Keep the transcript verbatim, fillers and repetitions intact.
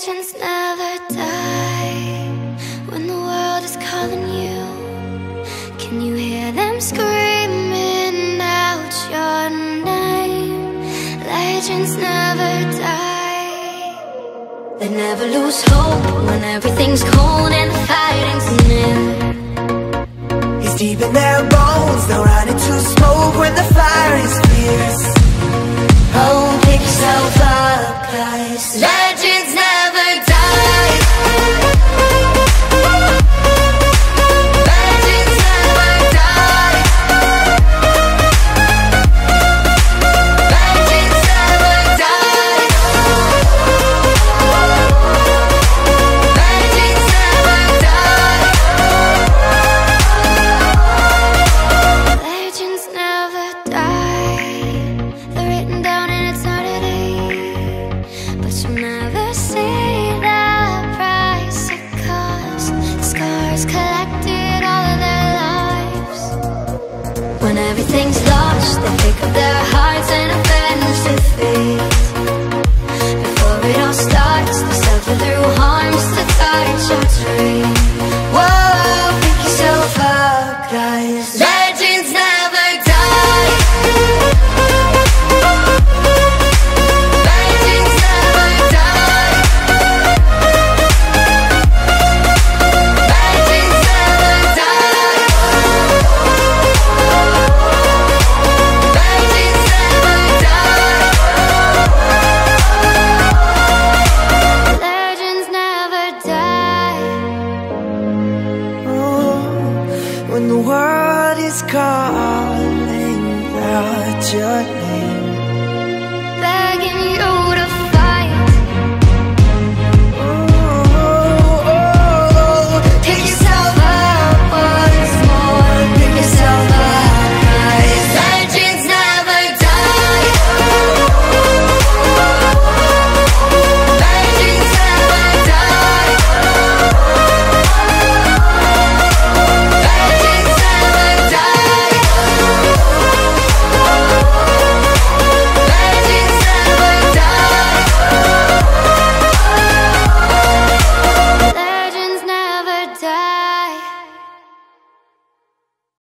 Legends never die when the world is calling you. Can you hear them screaming out your name? Legends never die. They never lose hope when everything's cold and the fighting's near. It's deep in their bones, they'll run into smoke when the fire is fierce. Oh, pick yourself up, guys. Legends never die. Legends never die. Legends never die. Legends never die. Legends never die. They're written down in eternity, but you'll never see the price it cost. The scars collected all of their lives. When everything's lost, they pick up their hearts and avenge defeat. Before it all starts, they suffer through harms to touch your tree.